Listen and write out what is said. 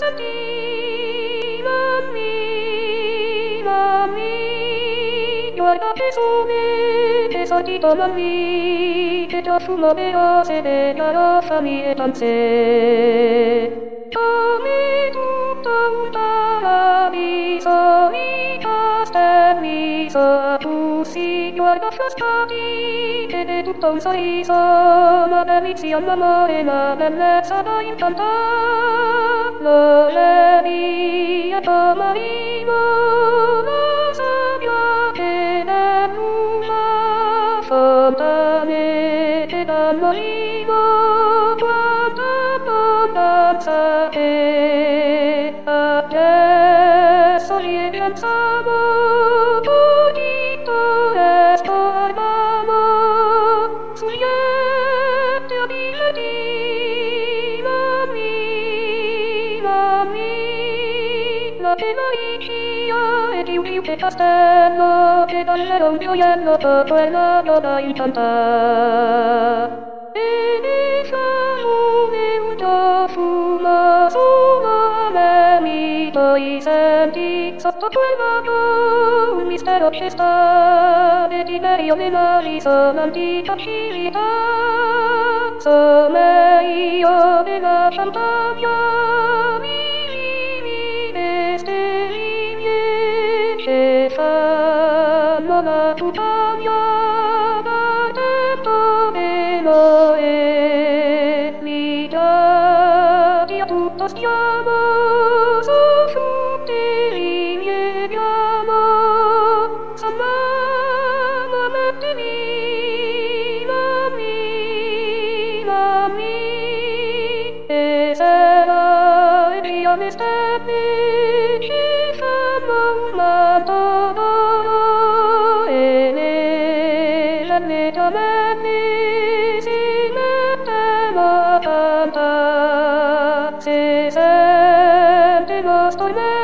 Guarda che sole, che saltito mammi, che già fumaveva se della famiglia tanze. Come tutta la vita, stermisa, tu si guarda frastati, che è tutto un sorriso, ma delizia l'amore, la bellezza da incantare. Lo levi e tomarino, la sabbia che nell'uma, fontane che dall'olivo, quanta abbondanza che adesso ripensiamo, tutto resto armamo, sugliette abili, la pelliccia e di un fiume castello che dall'era un gioiello tutto è nato da incantare. E ne salone un profumo sulla mito i senti sotto quel lato un mistero che sta desiderio nella risonanti civiltà. Sono io della Sant'Anna che fanno la tuttavia da tempo velo e l'Italia a tutto stiamo su frutti ripieghiamo s'amama mette mammi e se la e via me stemme ci fanno un manto d'oro e nelle giamelle si mette la canta se sente lo stormento